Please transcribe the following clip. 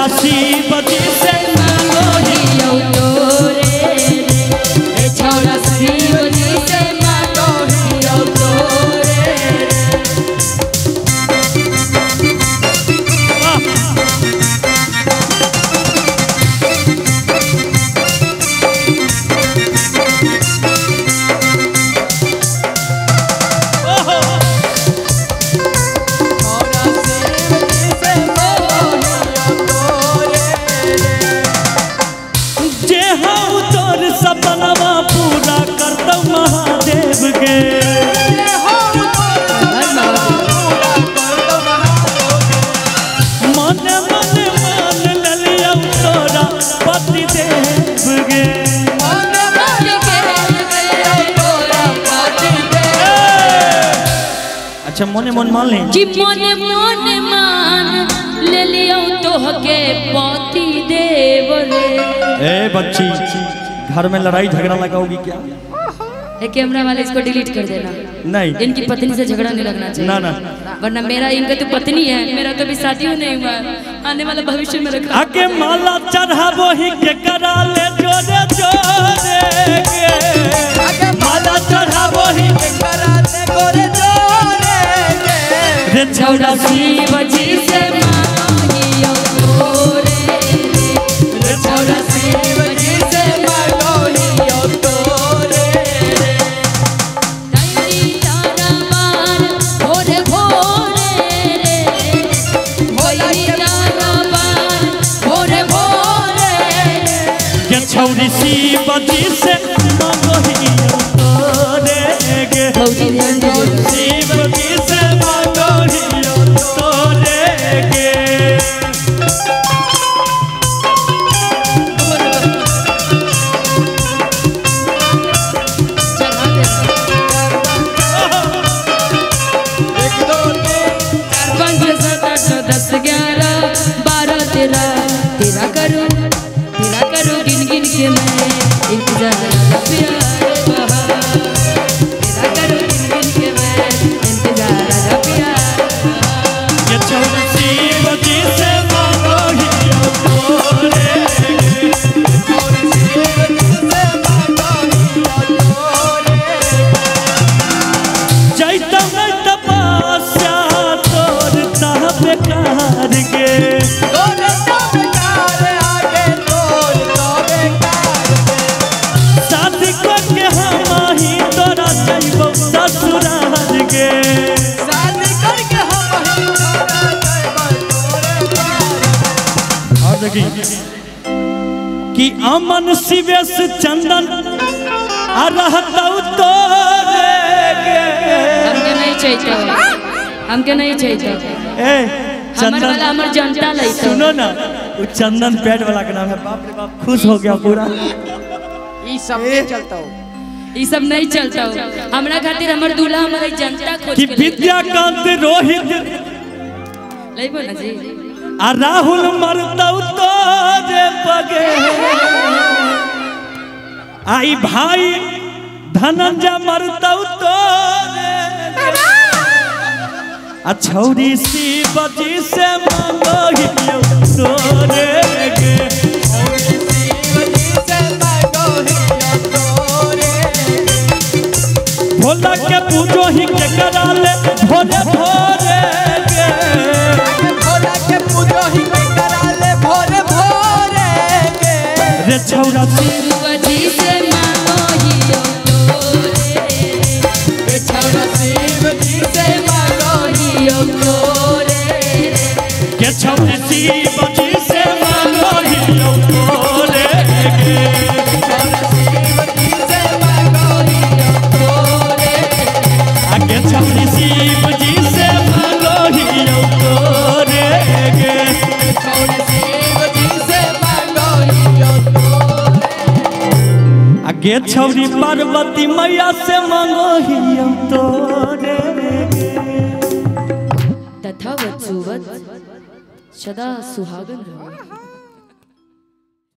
छौरा शिव जी से मांगो हियो तोरे रे छौरा शिव जी से मांगो हियो तोरे अच्छा मोने मन मान ले जी मोने मोने मान ले लियो तो हके पति देव रे। ए बच्ची घर में लड़ाई झगड़ा लगाओगी क्या? कैमरा वाले इसको डिलीट कर देना। नहीं इनकी पत्नी से झगड़ा नहीं लगना चाहिए। ना ना वरना मेरा इनका तो पत्नी है, मेरा तो भी शादी नहीं हुआ, आने वाला भविष्य में रखा। आके माला चढ़ाबो ही के करा ले जोरे जोरे के आके माला चढ़ाबो ही के करा ले गोरे जोरे के रे छौरा शिव जी से मांगियो तोरे रे छौरा शिव जी से मांगो हियो तोरे डायरी तारा मान भोरे भोरे रे डायरी तारा मान भोरे भोरे के छौरी शिव जी से मांगो हियो तोरे गे शिव जी से मांगो हियो तोरे गे तेरा करूं गिन गिन के मैं इंतजार प्यार तेरा करूं गिन गिन के मैं इंतजार प्यार ये छौरा शिव जी से मांगो हियो तोरे छौरा शिव जी से मांगो हियो तोरे जैता मैं तपस्या तोर ता बेकार गे कि अमन शिवेश चंदन आ रहता तोरे गे हमके नहीं चाहिए हमके नहीं चाहिए ए हमर वाला हमर जनता लई सुनो ना वो चंदन पेट वाला का नाम है। बाप रे बाप खुश हो गया पूरा। ये सब नहीं चलता हो ये सब नहीं चलता हो हमरा खातिर हमर दूल्हा हमारी जनता खोज कि विद्याकांत रोहित लेबो ना जी आ राहुल मरता तोरे पगे आई भाई धनंजय मरता तोरे आ छौरी शिव जी से मांगो हियो तोरे गे छौरी शिव जी से मांगो हियो तोरे भोला के पूजो ही के करा ले भोरे भोरे गे भोला के पूजो ही के करा ले भोरे भोरे गे रे छौरा शिव जी से मांगो हियो तोरे रे छौरा शिव जी से मांगो हियो तोरे के छौरा शिव जी से मांगो हियो तोरे गे छौरा शिव जी से मांगो हियो तोरे आगे छौरी शिव जी से मांगो हियो तोरे गे छौरा शिव जी से मांगो हियो तोरे आगे छौरी पार्वती मैया से मांगो हियो तोरे तथा वत्सुवत सदा सुहागन रहो।